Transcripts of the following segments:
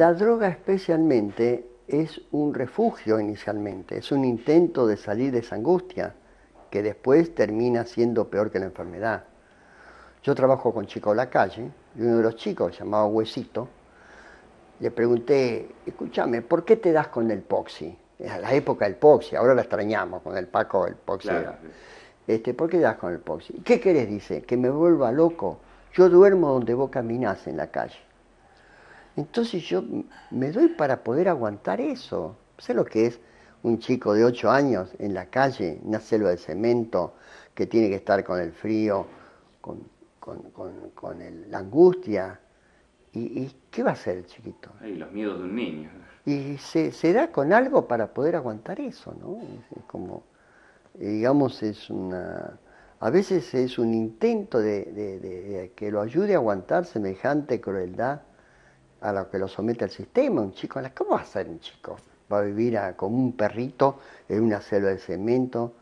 La droga especialmente es un refugio inicialmente, es un intento de salir de esa angustia que después termina siendo peor que la enfermedad. Yo trabajo con chicos de la calle y uno de los chicos, llamado Huesito, le pregunté, escúchame, ¿por qué te das con el Poxy? A la época del Poxy, ahora la extrañamos con el Paco, el Poxy. Claro. ¿Por qué te das con el Poxy? ¿Qué querés? Dice, que me vuelva loco. Yo duermo donde vos caminás en la calle. Entonces yo me doy para poder aguantar eso. ¿Sé lo que es un chico de 8 años en la calle, una selva de cemento, que tiene que estar con el frío, con la angustia? ¿Y qué va a hacer el chiquito? Y los miedos de un niño. Y se da con algo para poder aguantar eso, ¿no? Es como, digamos, a veces es un intento de que lo ayude a aguantar semejante crueldad a lo que lo somete al sistema. Un chico, ¿cómo va a ser un chico? Va a vivir como un perrito en una selva de cemento,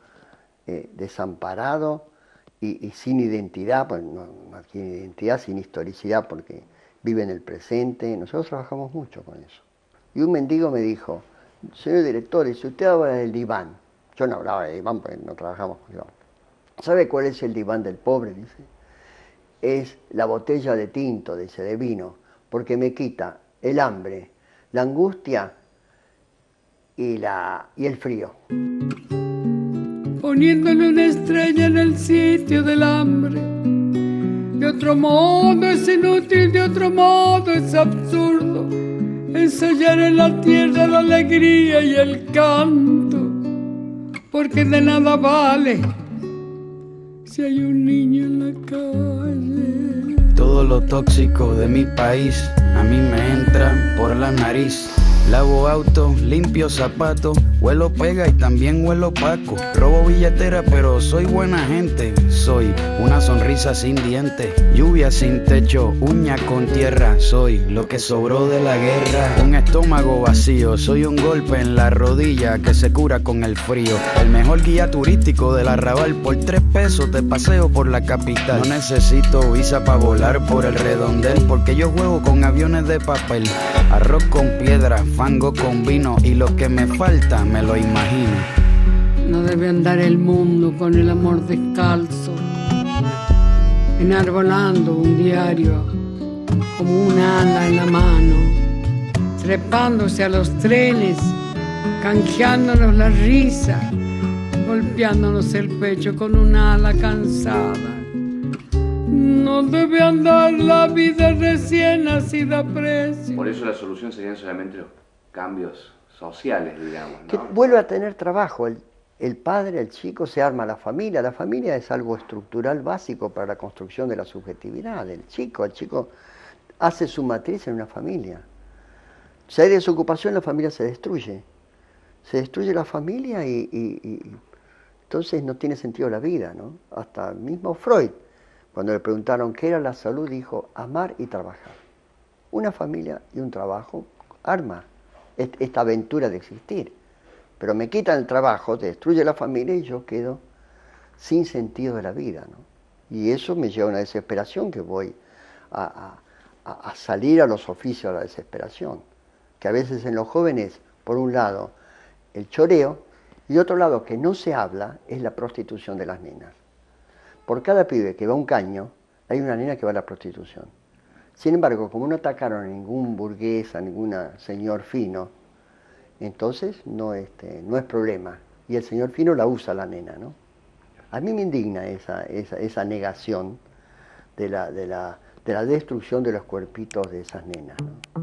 desamparado y sin identidad, pues no tiene identidad, sin historicidad, porque vive en el presente. Nosotros trabajamos mucho con eso. Y un mendigo me dijo, señor director, si usted habla del diván, yo no hablaba de diván porque no trabajamos con diván. ¿Sabe cuál es el diván del pobre? Dice. Es la botella de tinto, dice, de vino, porque me quita el hambre, la angustia y el frío. Poniéndole una estrella en el sitio del hambre. De otro modo es inútil, de otro modo es absurdo ensayar en la tierra la alegría y el canto, porque de nada vale si hay un niño en la calle. Todo lo tóxico de mi país a mí me entra por la nariz. Lavo auto, limpio zapatos, huelo pega y también huelo paco. Robo billetera pero soy buena gente. Soy una sonrisa sin dientes, lluvia sin techo, uña con tierra. Soy lo que sobró de la guerra. Un estómago vacío, soy un golpe en la rodilla que se cura con el frío. El mejor guía turístico del Arrabal, por 3 pesos te paseo por la capital. No necesito visa para volar por el redondel, porque yo juego con aviones de papel. Arroz con piedra, fango con vino, y lo que me falta me lo imagino. No debe andar el mundo con el amor descalzo, enarbolando un diario como un ala en la mano, trepándose a los trenes, canjeándonos la risa, golpeándonos el pecho con un ala cansada. No debe andar la vida recién nacida a precio. Por eso la solución serían solamente los cambios sociales, digamos, ¿no? Que vuelve a tener trabajo. El padre, el chico, se arma la familia. La familia es algo estructural básico para la construcción de la subjetividad del chico. El chico hace su matriz en una familia. Si hay desocupación, la familia se destruye. Se destruye la familia y entonces no tiene sentido la vida, ¿no? Hasta mismo Freud, cuando le preguntaron qué era la salud, dijo amar y trabajar. Una familia y un trabajo arma esta aventura de existir. Pero me quitan el trabajo, destruye la familia y yo quedo sin sentido de la vida, ¿no? Y eso me lleva a una desesperación que voy a salir a los oficios de la desesperación. Que a veces en los jóvenes, por un lado, el choreo, y otro lado, que no se habla, es la prostitución de las nenas. Por cada pibe que va a un caño, hay una nena que va a la prostitución. Sin embargo, como no atacaron a ningún burgués, a ningún señor fino, entonces no es problema. Y el señor fino la usa la nena, ¿no? A mí me indigna esa negación de la destrucción de los cuerpitos de esas nenas, ¿no?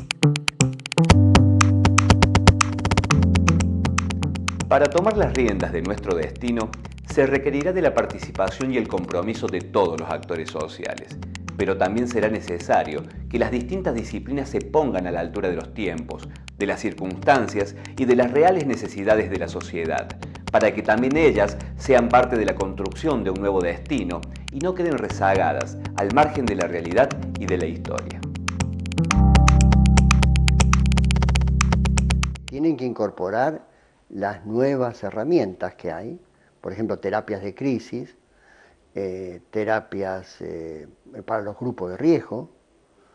Para tomar las riendas de nuestro destino, se requerirá de la participación y el compromiso de todos los actores sociales, pero también será necesario que las distintas disciplinas se pongan a la altura de los tiempos, de las circunstancias y de las reales necesidades de la sociedad, para que también ellas sean parte de la construcción de un nuevo destino y no queden rezagadas al margen de la realidad y de la historia. Tienen que incorporar las nuevas herramientas que hay, por ejemplo, terapias de crisis, terapias para los grupos de riesgo,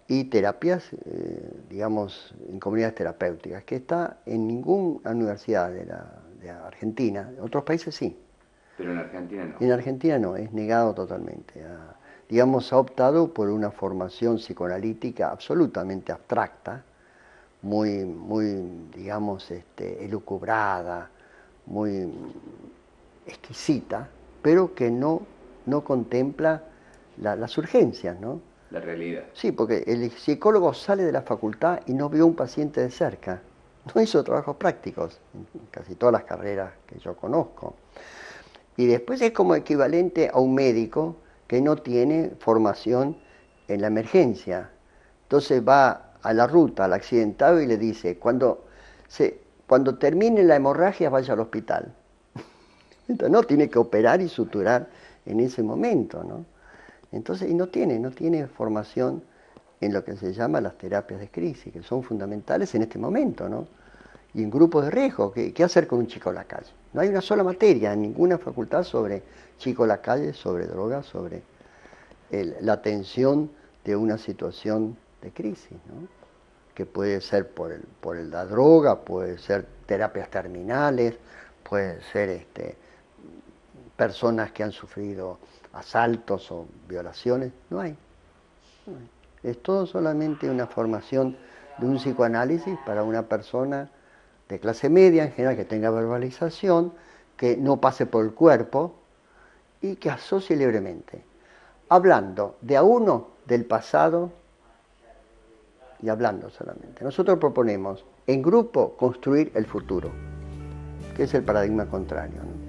y terapias, digamos, en comunidades terapéuticas, que está en ninguna universidad de Argentina. En otros países sí. Pero en Argentina no. En Argentina no, es negado totalmente. Digamos, ha optado por una formación psicoanalítica absolutamente abstracta, muy digamos, elucubrada, muy exquisita, pero que no contempla las urgencias, ¿no? La realidad. Sí, porque el psicólogo sale de la facultad y no vio a un paciente de cerca, no hizo trabajos prácticos, en casi todas las carreras que yo conozco. Y después es como equivalente a un médico que no tiene formación en la emergencia. Entonces va a la ruta, al accidentado, y le dice, cuando termine la hemorragia vaya al hospital. Entonces, no, tiene que operar y suturar en ese momento, ¿no? Entonces, y no tiene formación en lo que se llama las terapias de crisis, que son fundamentales en este momento, ¿no? Y en grupos de riesgo, ¿qué hacer con un chico en la calle? No hay una sola materia en ninguna facultad sobre chico en la calle, sobre drogas, sobre la atención de una situación de crisis, ¿no? Que puede ser por la droga, puede ser terapias terminales, puede ser personas que han sufrido asaltos o violaciones. No hay. Es todo solamente una formación de un psicoanálisis para una persona de clase media en general, que tenga verbalización, que no pase por el cuerpo y que asocie libremente, hablando de a uno del pasado y hablando solamente. Nosotros proponemos en grupo construir el futuro, que es el paradigma contrario, ¿no?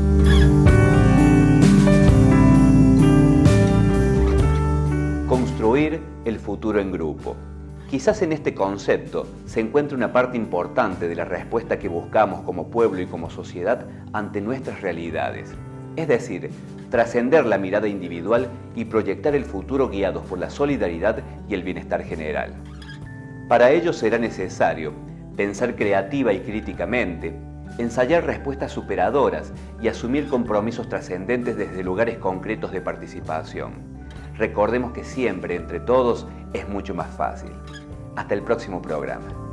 Construir el futuro en grupo. Quizás en este concepto se encuentre una parte importante de la respuesta que buscamos como pueblo y como sociedad ante nuestras realidades. Es decir, trascender la mirada individual y proyectar el futuro guiados por la solidaridad y el bienestar general. Para ello será necesario pensar creativa y críticamente, ensayar respuestas superadoras y asumir compromisos trascendentes desde lugares concretos de participación. Recordemos que siempre, entre todos, es mucho más fácil. Hasta el próximo programa.